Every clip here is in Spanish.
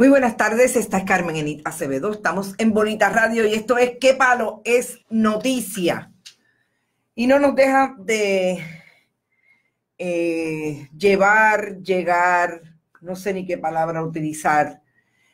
Muy buenas tardes, esta es Carmen Enit Acevedo, estamos en Bonita Radio y esto es ¿Qué palo es noticia? Y no nos deja de llegar, no sé ni qué palabra utilizar,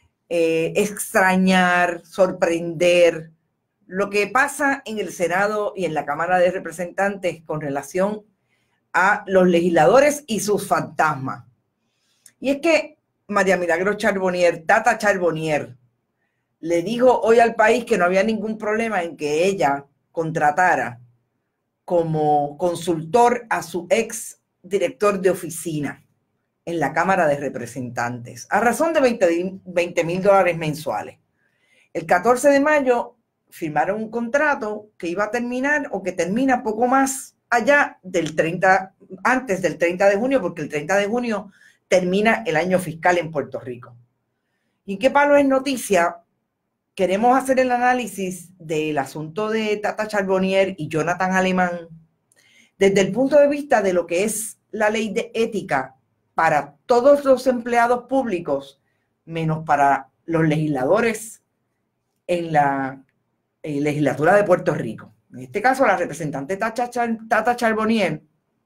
extrañar, sorprender lo que pasa en el Senado y en la Cámara de Representantes con relación a los legisladores y sus fantasmas. Y es que María Milagros Charbonnier, Tata Charbonnier, le dijo hoy al país que no había ningún problema en que ella contratara como consultor a su ex director de oficina en la Cámara de Representantes, a razón de $20,000 mensuales. El 14 de mayo firmaron un contrato que iba a terminar o que termina poco más allá del 30, antes del 30 de junio, porque el 30 de junio termina el año fiscal en Puerto Rico. ¿Y qué palo es noticia? Queremos hacer el análisis del asunto de Tata Charbonnier y Jonathan Alemán desde el punto de vista de lo que es la ley de ética para todos los empleados públicos, menos para los legisladores en la legislatura de Puerto Rico. En este caso, la representante Tata Charbonnier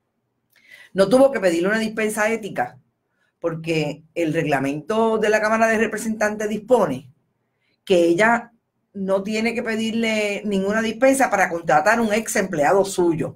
no tuvo que pedirle una dispensa ética porque el reglamento de la Cámara de Representantes dispone que ella no tiene que pedirle ninguna dispensa para contratar un ex empleado suyo.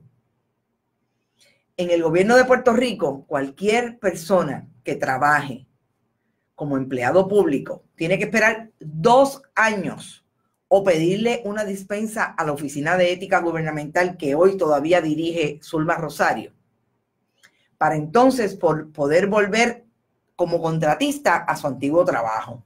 En el gobierno de Puerto Rico, cualquier persona que trabaje como empleado público tiene que esperar 2 años o pedirle una dispensa a la Oficina de Ética Gubernamental que hoy todavía dirige Zulma Rosario, para entonces poder volver como contratista a su antiguo trabajo.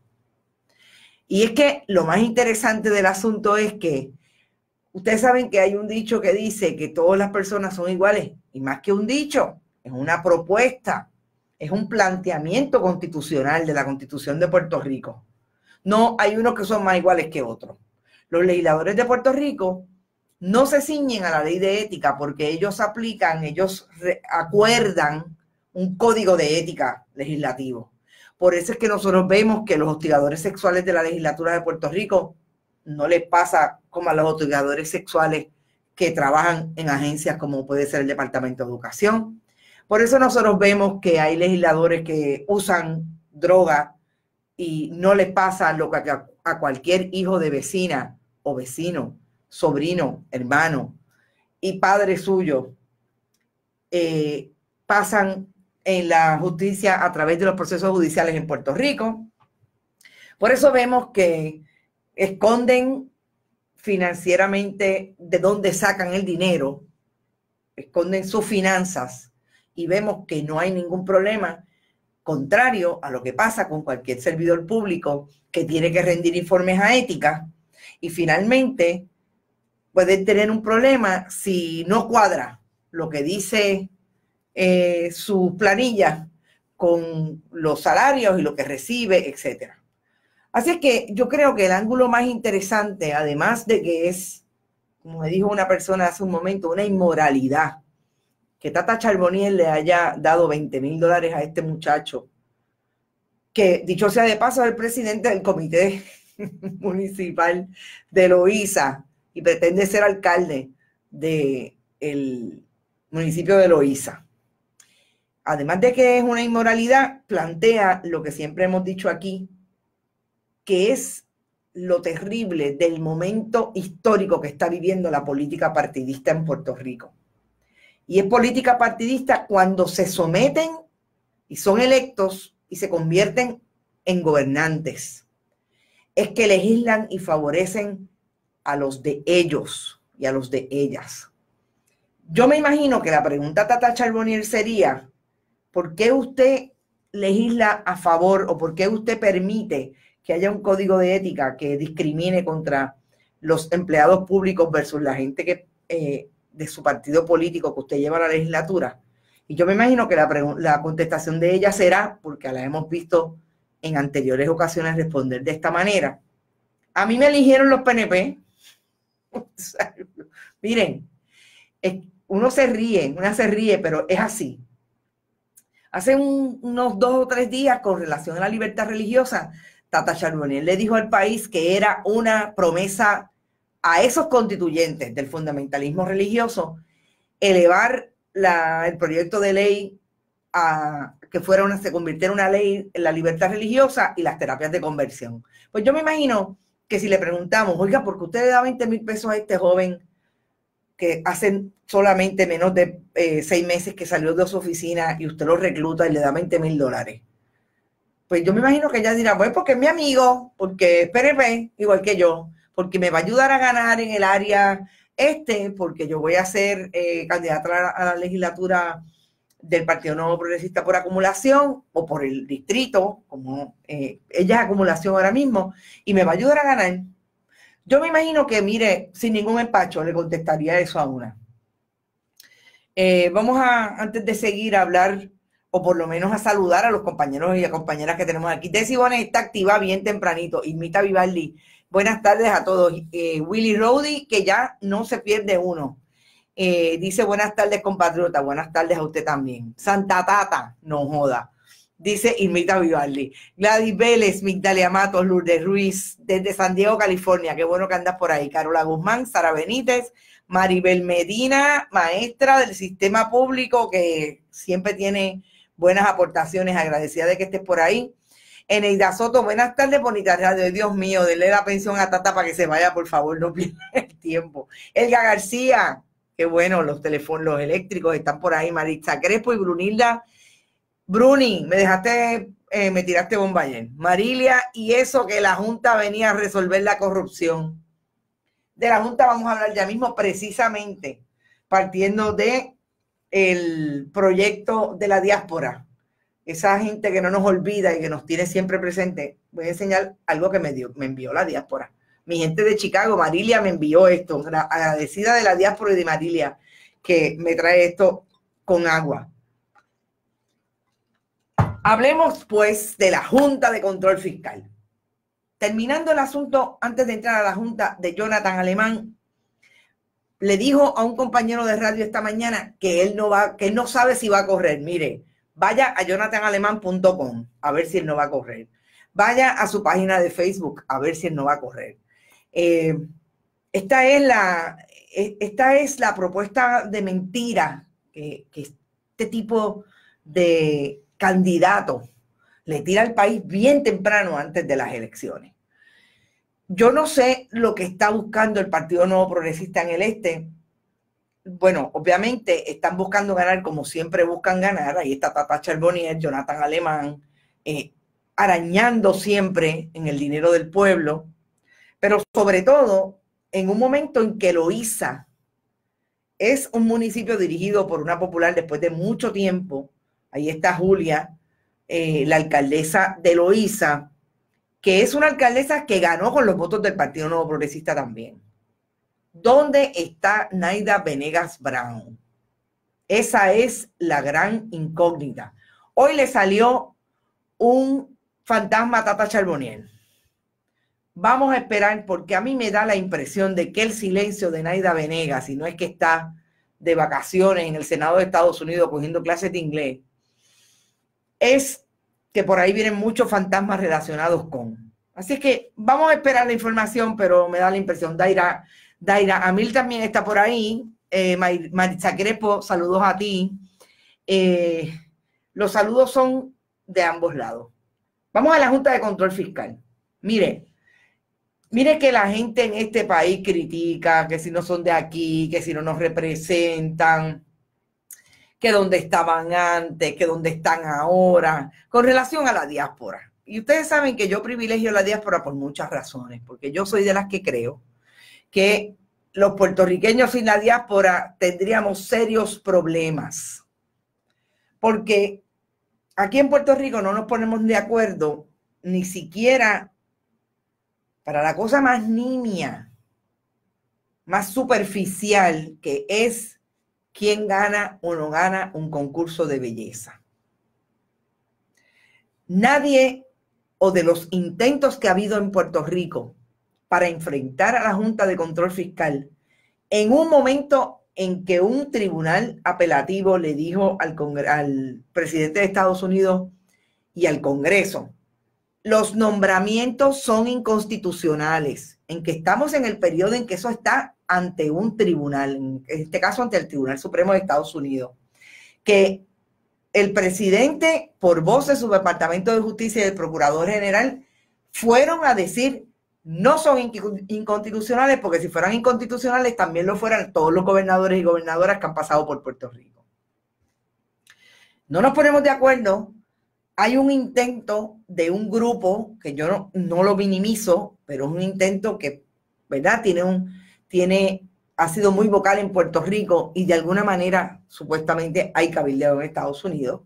Y es que lo más interesante del asunto es que ustedes saben que hay un dicho que dice que todas las personas son iguales, y más que un dicho, es una propuesta, es un planteamiento constitucional de la Constitución de Puerto Rico. No hay unos que son más iguales que otros. Los legisladores de Puerto Rico no se ciñen a la ley de ética porque ellos acuerdan un código de ética legislativo. Por eso es que nosotros vemos que los hostigadores sexuales de la legislatura de Puerto Rico no les pasa como a los hostigadores sexuales que trabajan en agencias como puede ser el Departamento de Educación. Por eso nosotros vemos que hay legisladores que usan droga y no les pasa lo que a cualquier hijo de vecina o vecino, sobrino, hermano y padre suyo pasan en la justicia a través de los procesos judiciales en Puerto Rico. Por eso vemos que esconden financieramente de dónde sacan el dinero, esconden sus finanzas y vemos que no hay ningún problema, contrario a lo que pasa con cualquier servidor público que tiene que rendir informes a ética y finalmente puede tener un problema si no cuadra lo que dice sus planillas con los salarios y lo que recibe, etc. Así es que yo creo que el ángulo más interesante, además de que es, como me dijo una persona hace un momento, una inmoralidad, que Tata Charbonnier le haya dado $20,000 a este muchacho, que dicho sea de paso es el presidente del comité municipal de Loíza y pretende ser alcalde del municipio de Loíza. Además de que es una inmoralidad, plantea lo que siempre hemos dicho aquí, que es lo terrible del momento histórico que está viviendo la política partidista en Puerto Rico. Y es política partidista cuando se someten y son electos y se convierten en gobernantes. Es que legislan y favorecen a los de ellos y a los de ellas. Yo me imagino que la pregunta a Tata Charbonnier sería, ¿por qué usted legisla a favor o por qué usted permite que haya un código de ética que discrimine contra los empleados públicos versus la gente que de su partido político que usted lleva a la legislatura? Y yo me imagino que la contestación de ella será, porque la hemos visto en anteriores ocasiones responder de esta manera: a mí me eligieron los PNP. O sea, miren, una se ríe, pero es así. Hace unos 2 o 3 días, con relación a la libertad religiosa, Tata Charbonnier le dijo al país que era una promesa a esos constituyentes del fundamentalismo religioso elevar el proyecto de ley a que se convirtiera en una ley en la libertad religiosa y las terapias de conversión. Pues yo me imagino que si le preguntamos, oiga, ¿por qué usted le da 20,000 pesos a este joven que hace solamente menos de 6 meses que salió de su oficina y usted lo recluta y le da $20,000? Pues yo me imagino que ella dirá, pues porque es mi amigo, porque es PNP, igual que yo, porque me va a ayudar a ganar en el área porque yo voy a ser candidata a la legislatura del Partido Nuevo Progresista por acumulación o por el distrito, como ella es acumulación ahora mismo, y me va a ayudar a ganar. Yo me imagino que, mire, sin ningún empacho le contestaría eso a una. Vamos antes de seguir a hablar, o por lo menos a saludar a los compañeros y a compañeras que tenemos aquí. Desi Bonet está activa bien tempranito. Irmita Vivaldi, buenas tardes a todos. Willy Rowdy, que ya no se pierde uno. Dice, buenas tardes, compatriota. Buenas tardes a usted también. Santa Tata, no joda. Dice Irmita Vivaldi. Gladys Vélez, Migdalia Matos, Lourdes Ruiz, desde San Diego, California. Qué bueno que andas por ahí. Carola Guzmán, Sara Benítez, Maribel Medina, maestra del sistema público, que siempre tiene buenas aportaciones. Agradecida de que estés por ahí. Eneida Soto, buenas tardes, bonita radio. Dios mío, denle la pensión a Tata para que se vaya, por favor, no pierda el tiempo. Elga García, qué bueno, los teléfonos, los eléctricos están por ahí. Maritza Crespo y Brunilda. Bruni, me tiraste bomba ayer. Marilia, y eso que la Junta venía a resolver la corrupción. De la Junta vamos a hablar ya mismo, precisamente partiendo de el proyecto de la diáspora. Esa gente que no nos olvida y que nos tiene siempre presente. Voy a enseñar algo que me envió la diáspora. Mi gente de Chicago, Marilia, me envió esto. Agradecida de la diáspora y de Marilia, que me trae esto con agua. Hablemos, pues, de la Junta de Control Fiscal. Terminando el asunto, antes de entrar a la Junta, de Jonathan Alemán, le dijo a un compañero de radio esta mañana que él no sabe si va a correr. Mire, vaya a jonathanalemán.com a ver si él no va a correr. Vaya a su página de Facebook a ver si él no va a correr. Esta es la propuesta de mentira que este tipo de candidato le tira al país bien temprano antes de las elecciones. Yo no sé lo que está buscando el Partido Nuevo Progresista en el Bueno, obviamente están buscando ganar como siempre buscan ganar. Ahí está Tata Charbonnier, Jonathan Alemán, arañando siempre en el dinero del pueblo, pero sobre todo en un momento en que Loíza es un municipio dirigido por una popular después de mucho tiempo. Ahí está Julia, la alcaldesa de Loíza, que es una alcaldesa que ganó con los votos del Partido Nuevo Progresista también. ¿Dónde está Naida Venegas Brown? Esa es la gran incógnita. Hoy le salió un fantasma a Tata Charbonnier. Vamos a esperar, porque a mí me da la impresión de que el silencio de Naida Venegas, si no es que está de vacaciones en el Senado de Estados Unidos cogiendo clases de inglés, es que por ahí vienen muchos fantasmas relacionados con. Así que vamos a esperar la información, pero me da la impresión. Daira, Amil también está por ahí. Maritza Crespo, saludos a ti. Los saludos son de ambos lados. Vamos a la Junta de Control Fiscal. Mire que la gente en este país critica que si no son de aquí, que si no nos representan, que dónde estaban antes, que dónde están ahora, con relación a la diáspora. Y ustedes saben que yo privilegio la diáspora por muchas razones, porque yo soy de las que creo que los puertorriqueños sin la diáspora tendríamos serios problemas. Porque aquí en Puerto Rico no nos ponemos de acuerdo ni siquiera para la cosa más nimia, más superficial, que es quién gana o no gana un concurso de belleza. Nadie, o de los intentos que ha habido en Puerto Rico para enfrentar a la Junta de Control Fiscal, en un momento en que un tribunal apelativo le dijo al presidente de Estados Unidos y al Congreso los nombramientos son inconstitucionales, en que estamos en el periodo en que eso está ante un tribunal, en este caso ante el Tribunal Supremo de Estados Unidos, que el presidente, por voz de su Departamento de Justicia y del Procurador General, fueron a decir no son inconstitucionales, porque si fueran inconstitucionales también lo fueran todos los gobernadores y gobernadoras que han pasado por Puerto Rico. No nos ponemos de acuerdo. Hay un intento de un grupo que yo no lo minimizo, pero es un intento que, ¿verdad? Ha sido muy vocal en Puerto Rico y de alguna manera supuestamente hay cabildeo en Estados Unidos.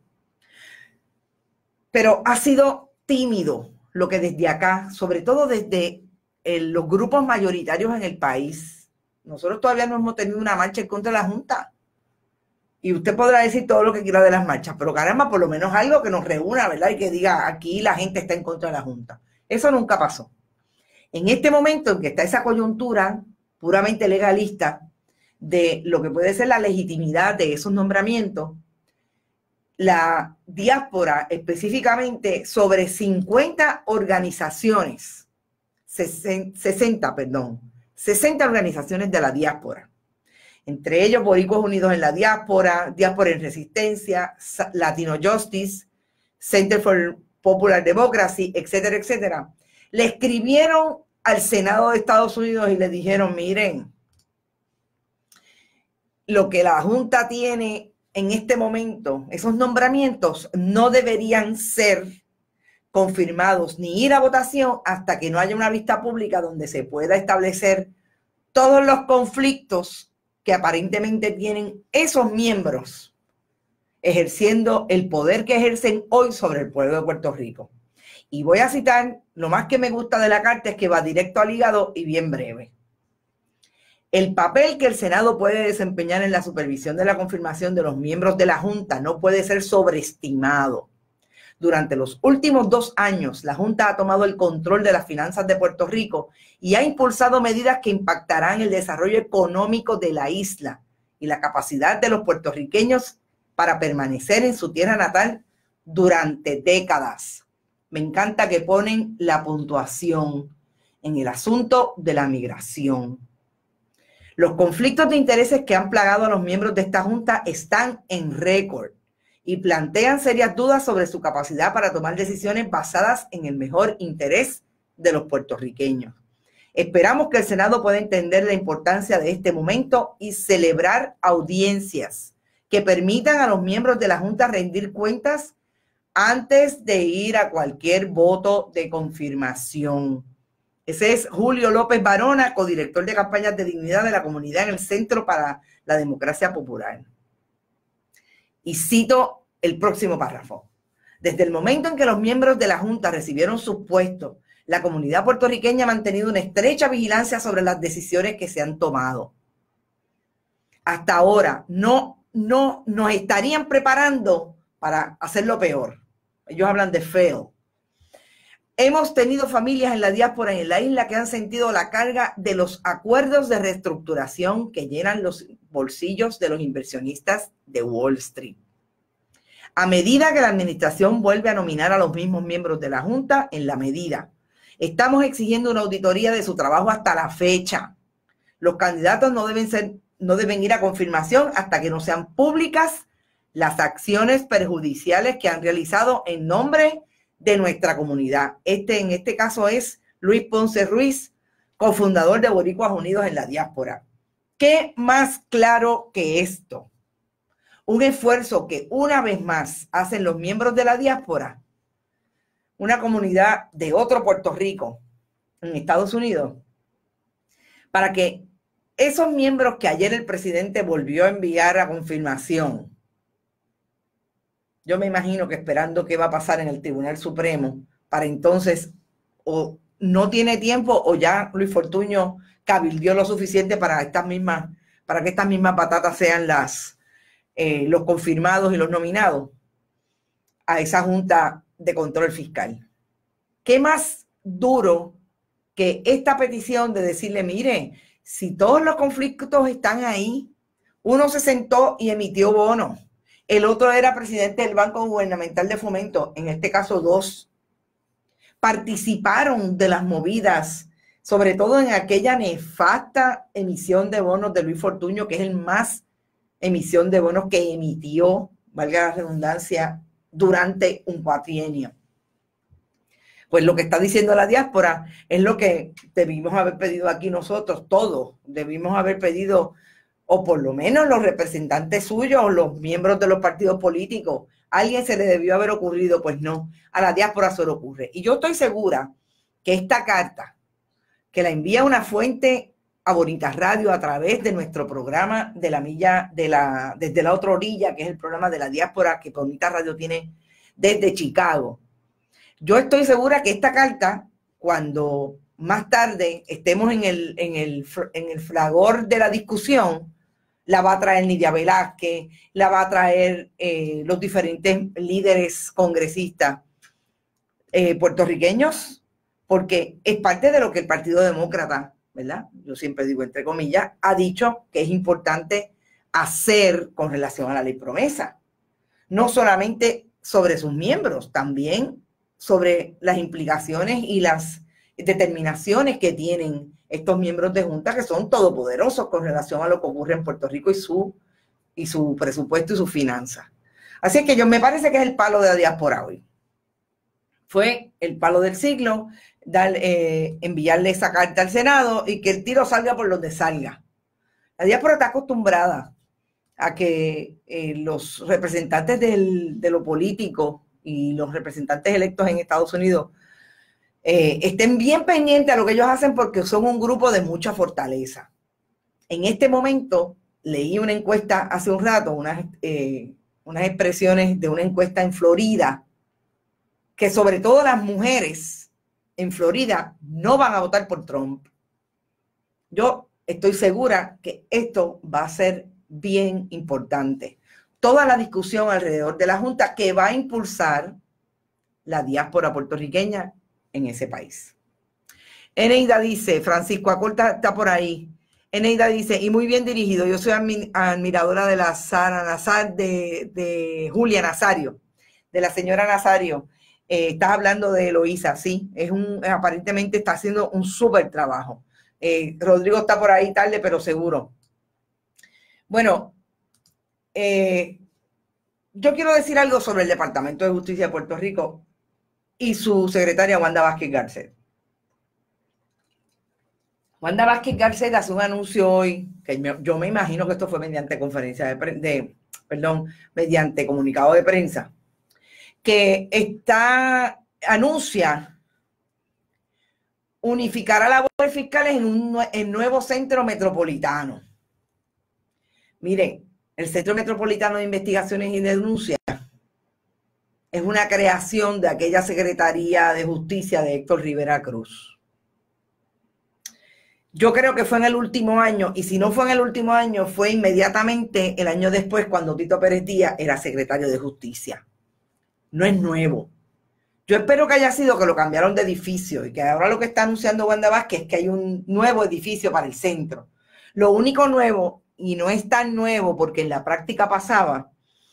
Pero ha sido tímido lo que desde acá, sobre todo desde los grupos mayoritarios en el país, nosotros todavía no hemos tenido una marcha en contra de la Junta. Y usted podrá decir todo lo que quiera de las marchas, pero caramba, por lo menos algo que nos reúna, ¿verdad? Y que diga, aquí la gente está en contra de la Junta. Eso nunca pasó. En este momento en que está esa coyuntura puramente legalista de lo que puede ser la legitimidad de esos nombramientos, la diáspora, específicamente sobre 50 organizaciones, 60 organizaciones de la diáspora, entre ellos Boricuas Unidos en la Diáspora, Diáspora en Resistencia, Latino Justice, Center for Popular Democracy, etcétera, etcétera, le escribieron al Senado de Estados Unidos y le dijeron, miren, lo que la Junta tiene en este momento, esos nombramientos no deberían ser confirmados ni ir a votación hasta que no haya una vista pública donde se pueda establecer todos los conflictos que aparentemente tienen esos miembros ejerciendo el poder que ejercen hoy sobre el pueblo de Puerto Rico. Y voy a citar, lo más que me gusta de la carta es que va directo al hígado y bien breve. El papel que el Senado puede desempeñar en la supervisión de la confirmación de los miembros de la Junta no puede ser sobreestimado. Durante los últimos 2 años, la Junta ha tomado el control de las finanzas de Puerto Rico y ha impulsado medidas que impactarán el desarrollo económico de la isla y la capacidad de los puertorriqueños para permanecer en su tierra natal durante décadas. Me encanta que ponen la puntuación en el asunto de la migración. Los conflictos de intereses que han plagado a los miembros de esta Junta están en récord y plantean serias dudas sobre su capacidad para tomar decisiones basadas en el mejor interés de los puertorriqueños. Esperamos que el Senado pueda entender la importancia de este momento y celebrar audiencias que permitan a los miembros de la Junta rendir cuentas antes de ir a cualquier voto de confirmación. Ese es Julio López Barona, codirector de campañas de dignidad de la comunidad en el Centro para la Democracia Popular. Y cito el próximo párrafo. Desde el momento en que los miembros de la Junta recibieron sus puestos, la comunidad puertorriqueña ha mantenido una estrecha vigilancia sobre las decisiones que se han tomado. Hasta ahora no nos estarían preparando para hacerlo peor. Ellos hablan de fail. Hemos tenido familias en la diáspora y en la isla que han sentido la carga de los acuerdos de reestructuración que llenan los bolsillos de los inversionistas de Wall Street. A medida que la administración vuelve a nominar a los mismos miembros de la Junta, en la medida, estamos exigiendo una auditoría de su trabajo hasta la fecha. Los candidatos no deben ir a confirmación hasta que no sean públicas las acciones perjudiciales que han realizado en nombre de nuestra comunidad. En este caso es Luis Ponce Ruiz, cofundador de Boricuas Unidos en la Diáspora. ¿Qué más claro que esto? Un esfuerzo que una vez más hacen los miembros de la diáspora, una comunidad de otro Puerto Rico en Estados Unidos, para que esos miembros que ayer el presidente volvió a enviar a confirmación, yo me imagino que esperando qué va a pasar en el Tribunal Supremo, para entonces o no tiene tiempo o ya Luis Fortuño cabildió lo suficiente para que estas mismas patatas sean los confirmados y los nominados a esa Junta de Control Fiscal. ¿Qué más duro que esta petición de decirle, mire, si todos los conflictos están ahí, uno se sentó y emitió bonos, el otro era presidente del Banco Gubernamental de Fomento, en este caso 2. participaron de las movidas, sobre todo en aquella nefasta emisión de bonos de Luis Fortuño, que es el más emisión de bonos que emitió, valga la redundancia, durante un cuatrienio. Pues lo que está diciendo la diáspora es lo que debimos haber pedido aquí nosotros, todos. Debimos haber pedido, o por lo menos los representantes suyos, los miembros de los partidos políticos. ¿A alguien se le debió haber ocurrido? Pues no, a la diáspora se le ocurre. Y yo estoy segura que esta carta, que la envía una fuente a Bonitas Radio a través de nuestro programa de la milla, desde la otra orilla, que es el programa de la diáspora que Bonitas Radio tiene desde Chicago. Yo estoy segura que esta carta, cuando más tarde estemos en el fragor de la discusión, la va a traer Nidia Velázquez, la va a traer los diferentes líderes congresistas puertorriqueños, porque es parte de lo que el Partido Demócrata, ¿verdad? Yo siempre digo entre comillas, ha dicho que es importante hacer con relación a la ley promesa. No solamente sobre sus miembros, también sobre las implicaciones y las determinaciones que tienen estos miembros de junta, que son todopoderosos con relación a lo que ocurre en Puerto Rico y su presupuesto y sus finanzas. Así es que me parece que es el palo de la diáspora hoy. Fue el palo del siglo, enviarle esa carta al Senado y que el tiro salga por donde salga. La diáspora está acostumbrada a que los representantes de lo político y los representantes electos en Estados Unidos estén bien pendientes a lo que ellos hacen porque son un grupo de mucha fortaleza. En este momento, leí una encuesta hace un rato, unas expresiones de una encuesta en Florida, que sobre todo las mujeres en Florida no van a votar por Trump. Yo estoy segura que esto va a ser bien importante. Toda la discusión alrededor de la Junta que va a impulsar la diáspora puertorriqueña en ese país. Eneida dice, Francisco Acorta está por ahí. Eneida dice, y muy bien dirigido, yo soy admiradora de la Sara Nazar, de Julia Nazario, de la señora Nazario. Estás hablando de Eloísa, sí, aparentemente está haciendo un súper trabajo. Rodrigo está por ahí tarde, pero seguro. Bueno, yo quiero decir algo sobre el Departamento de Justicia de Puerto Rico y su secretaria Wanda Vázquez Garcet. Wanda Vázquez Garcet hace un anuncio hoy, que yo me imagino que esto fue mediante conferencia mediante comunicado de prensa, que anuncia unificar a labores fiscales en nuevo centro metropolitano. Miren, el Centro Metropolitano de Investigaciones y Denuncias es una creación de aquella Secretaría de Justicia de Héctor Rivera Cruz. Yo creo que fue en el último año, y si no fue en el último año, fue inmediatamente el año después cuando Tito Pérez Díaz era secretario de Justicia. No es nuevo. Yo espero que haya sido que lo cambiaron de edificio y que ahora lo que está anunciando Wanda Vázquez es que hay un nuevo edificio para el centro. Lo único nuevo, y no es tan nuevo porque en la práctica pasaba,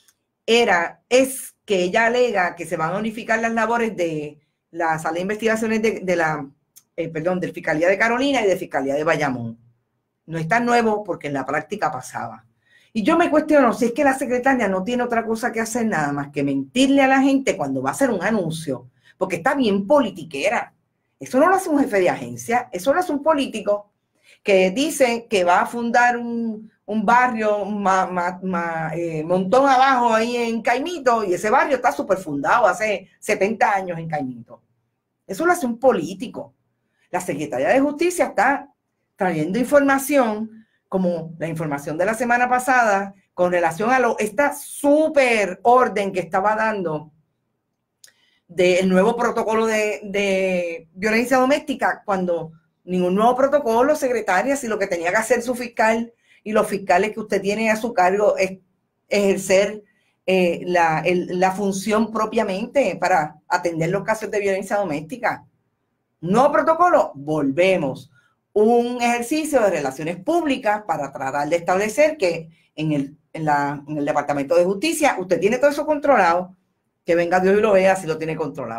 es que ella alega que se van a unificar las labores de la sala de investigaciones de Fiscalía de Carolina y de Fiscalía de Bayamón. No es tan nuevo porque en la práctica pasaba. Y yo me cuestiono si es que la secretaria no tiene otra cosa que hacer nada más que mentirle a la gente cuando va a hacer un anuncio, porque está bien politiquera. Eso no lo hace un jefe de agencia, eso lo hace un político que dice que va a fundar un barrio montón abajo ahí en Caimito, y ese barrio está súper fundado hace 70 años en Caimito. Eso lo hace un político. La Secretaría de Justicia está trayendo información como la información de la semana pasada con relación a esta súper orden que estaba dando del nuevo protocolo de violencia doméstica, cuando ningún nuevo protocolo, secretaria, si lo que tenía que hacer su fiscal y los fiscales que usted tiene a su cargo es ejercer la función propiamente para atender los casos de violencia doméstica. Nuevo protocolo, volvemos. Un ejercicio de relaciones públicas para tratar de establecer que en el Departamento de Justicia usted tiene todo eso controlado, que venga Dios y lo vea si lo tiene controlado.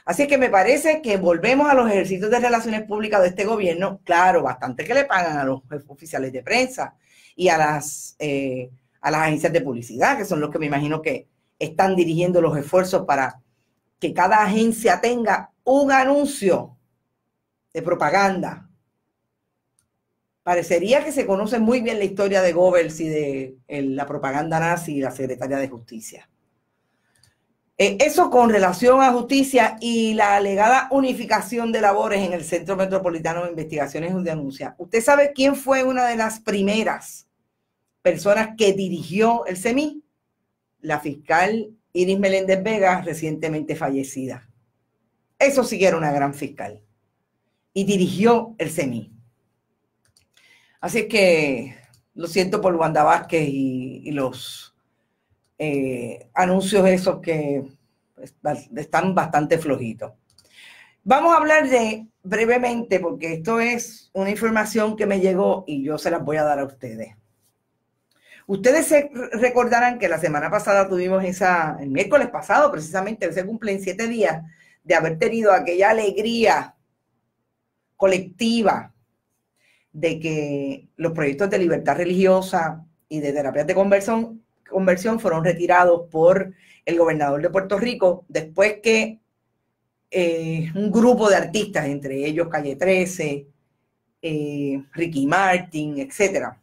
Así que me parece que volvemos a los ejercicios de relaciones públicas de este gobierno. Claro, bastante que le pagan a los oficiales de prensa y a las agencias de publicidad, que son los que me imagino que están dirigiendo los esfuerzos para que cada agencia tenga un anuncio de propaganda. Parecería que se conoce muy bien la historia de Goebbels y de la propaganda nazi y la secretaria de Justicia. Eso con relación a justicia y la alegada unificación de labores en el Centro Metropolitano de Investigaciones y Denuncias. ¿Usted sabe quién fue una de las primeras personas que dirigió el CEMI? La fiscal Iris Meléndez Vega, recientemente fallecida. Eso sí que era una gran fiscal. Y dirigió el CEMI. Así que lo siento por Wanda Vázquez y los anuncios esos que están bastante flojitos. Vamos a hablar brevemente, porque esto es una información que me llegó y yo se las voy a dar a ustedes. Ustedes se recordarán que la semana pasada tuvimos el miércoles pasado precisamente, se cumplen 7 días de haber tenido aquella alegría colectiva de que los proyectos de libertad religiosa y de terapias de conversión fueron retirados por el gobernador de Puerto Rico después que un grupo de artistas, entre ellos Calle 13, Ricky Martin, etcétera,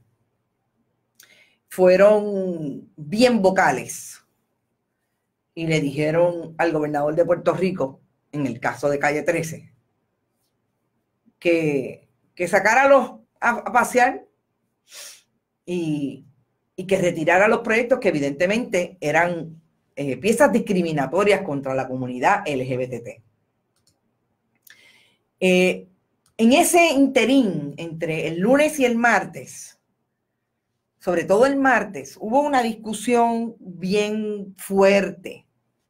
fueron bien vocales y le dijeron al gobernador de Puerto Rico, en el caso de Calle 13, que sacara a pasear y que retirara los proyectos que evidentemente eran piezas discriminatorias contra la comunidad LGBT. En ese interín, entre el lunes y el martes, sobre todo el martes, hubo una discusión bien fuerte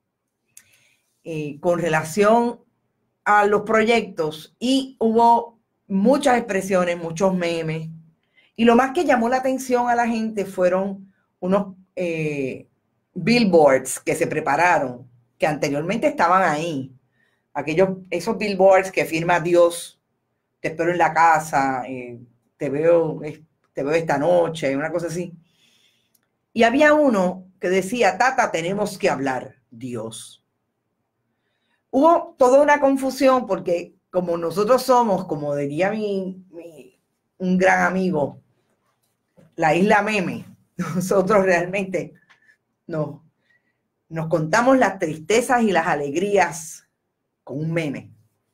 con relación a los proyectos y hubo muchas expresiones, muchos memes. Y lo más que llamó la atención a la gente fueron unos billboards que se prepararon, que anteriormente estaban ahí. Esos billboards que firma Dios, te espero en la casa, te veo esta noche, una cosa así. Y había uno que decía, Tata, tenemos que hablar, Dios. Hubo toda una confusión porque como nosotros somos, como diría un gran amigo, la isla meme, nosotros realmente nos contamos las tristezas y las alegrías con un meme.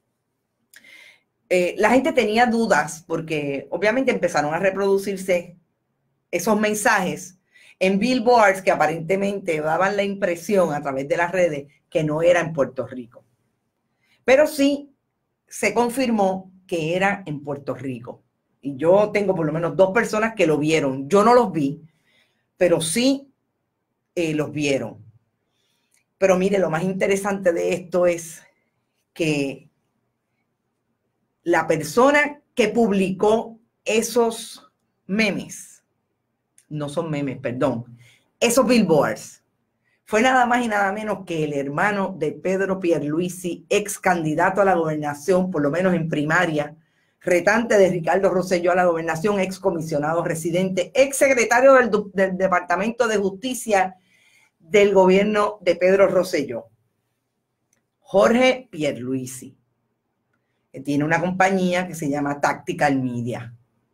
La gente tenía dudas porque obviamente empezaron a reproducirse esos mensajes en billboards que aparentemente daban la impresión a través de las redes que no era en Puerto Rico. Pero sí se confirmó que era en Puerto Rico. Y yo tengo por lo menos 2 personas que lo vieron. Yo no los vi, pero sí los vieron. Pero mire, lo más interesante de esto es que la persona que publicó esos memes, no son memes, perdón, esos billboards, fue nada más y nada menos que el hermano de Pedro Pierluisi, ex candidato a la gobernación, por lo menos en primaria, retante de Ricardo Rosselló a la gobernación, ex comisionado residente, ex secretario del Departamento de Justicia del gobierno de Pedro Rosselló, Jorge Pierluisi, que tiene una compañía que se llama Tactical Media.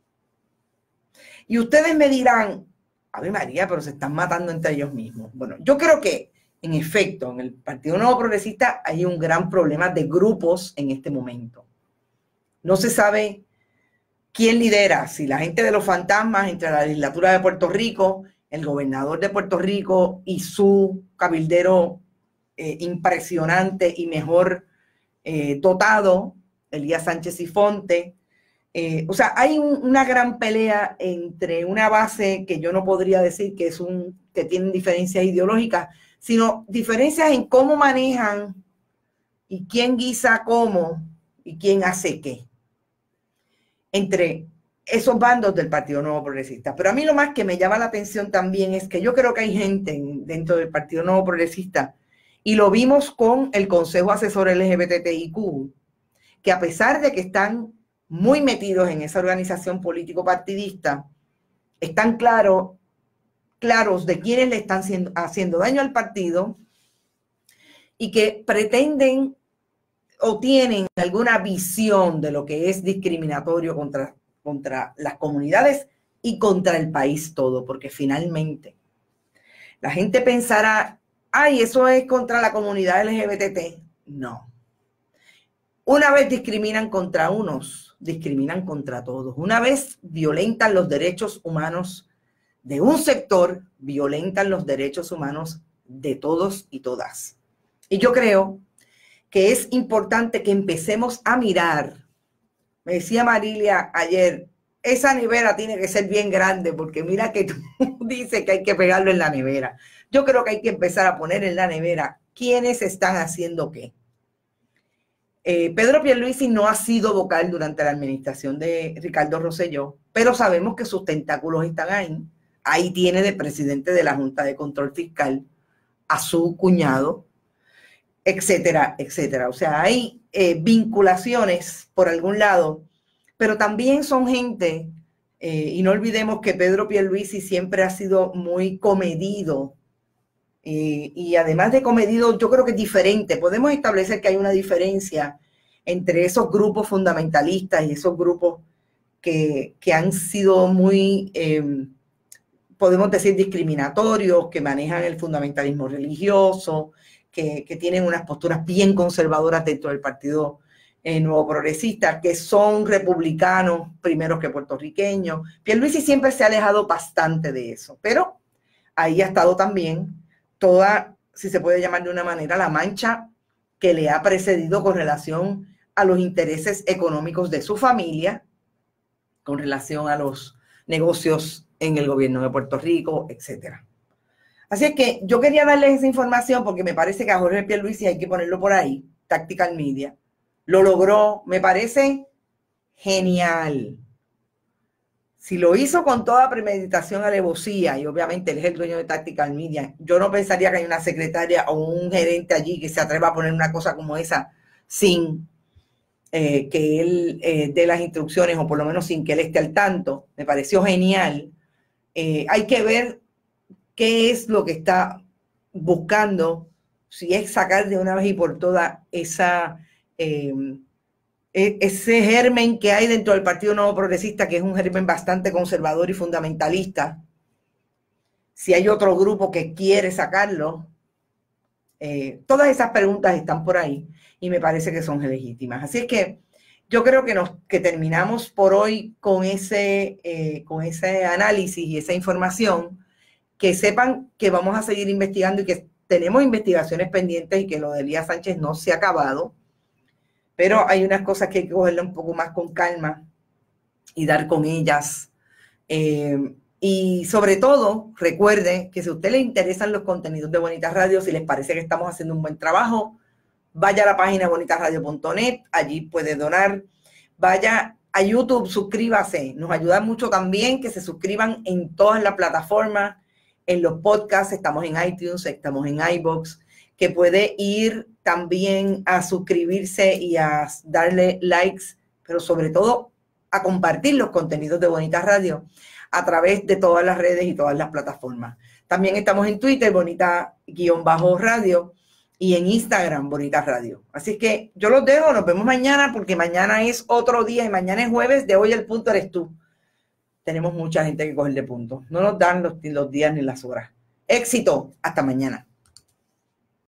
Y ustedes me dirán, Ave María, pero se están matando entre ellos mismos. Bueno, yo creo que, en efecto, en el Partido Nuevo Progresista hay un gran problema de grupos en este momento. No se sabe quién lidera, si la gente de los fantasmas entre la legislatura de Puerto Rico, el gobernador de Puerto Rico y su cabildero impresionante y mejor dotado, Elías Sánchez y Fonte. O sea, hay una gran pelea entre una base que yo no podría decir que que tienen diferencias ideológicas, sino diferencias en cómo manejan y quién guisa cómo y quién hace qué entre esos bandos del Partido Nuevo Progresista. Pero a mí lo más que me llama la atención también es que yo creo que hay gente dentro del Partido Nuevo Progresista Y lo vimos con el Consejo Asesor LGBTIQ, que a pesar de que están muy metidos en esa organización político-partidista, están claros de quiénes le están haciendo daño al partido y que pretenden o tienen alguna visión de lo que es discriminatorio contra las comunidades y contra el país todo, porque finalmente la gente pensará, ay, eso es contra la comunidad LGBT. No. Una vez discriminan contra unos, discriminan contra todos. Una vez violentan los derechos humanos de un sector, violentan los derechos humanos de todos y todas. Y yo creo que es importante que empecemos a mirar. Me decía Marilia ayer, esa nevera tiene que ser bien grande, porque mira que tú dices que hay que pegarlo en la nevera. Yo creo que hay que empezar a poner en la nevera quiénes están haciendo qué. Pedro Pierluisi no ha sido vocal durante la administración de Ricardo Rosselló, pero sabemos que sus tentáculos están ahí. Ahí tiene de presidente de la Junta de Control Fiscal a su cuñado, etcétera, etcétera. O sea, hay vinculaciones por algún lado, pero también son gente, y no olvidemos que Pedro Pierluisi siempre ha sido muy comedido, y además de comedido, yo creo que es diferente. Podemos establecer que hay una diferencia entre esos grupos fundamentalistas y esos grupos que han sido muy, podemos decir, discriminatorios, que manejan el fundamentalismo religioso, que tienen unas posturas bien conservadoras dentro del Partido Nuevo Progresista, que son republicanos primero que puertorriqueños. Pierluisi siempre se ha alejado bastante de eso, pero ahí ha estado también toda, si se puede llamar de una manera, la mancha que le ha precedido con relación a los intereses económicos de su familia, con relación a los negocios en el gobierno de Puerto Rico, etcétera. Así es que yo quería darles esa información porque me parece que a Jorge Pierluisi hay que ponerlo por ahí, Tactical Media. Lo logró, me parece genial. Si lo hizo con toda premeditación, alevosía, y obviamente él es el dueño de Tactical Media, yo no pensaría que hay una secretaria o un gerente allí que se atreva a poner una cosa como esa sin que él dé las instrucciones, o por lo menos sin que él esté al tanto. Me pareció genial. Hay que ver qué es lo que está buscando, si es sacar de una vez y por todas ese germen que hay dentro del Partido Nuevo Progresista, que es un germen bastante conservador y fundamentalista. Si hay otro grupo que quiere sacarlo, todas esas preguntas están por ahí y me parece que son legítimas. Así es que yo creo que terminamos por hoy con ese análisis y esa información. Que sepan que vamos a seguir investigando y que tenemos investigaciones pendientes y que lo de Elías Sánchez no se ha acabado. Pero hay unas cosas que hay que cogerle un poco más con calma y dar con ellas. Y sobre todo, recuerde que si a usted le interesan los contenidos de Bonitas Radio, si les parece que estamos haciendo un buen trabajo, vaya a la página bonitasradio.net, allí puede donar. Vaya a YouTube, suscríbase. Nos ayuda mucho también que se suscriban en todas las plataformas, en los podcasts, estamos en iTunes, estamos en iVoox, que puede ir también a suscribirse y a darle likes, pero sobre todo a compartir los contenidos de Bonitas Radio a través de todas las redes y todas las plataformas. También estamos en Twitter, Bonita_Radio, y en Instagram, Bonitas Radio. Así que yo los dejo, nos vemos mañana, porque mañana es otro día y mañana es jueves, de hoy el punto eres tú. Tenemos mucha gente que coger de punto. No nos dan los días ni las horas. Éxito. Hasta mañana.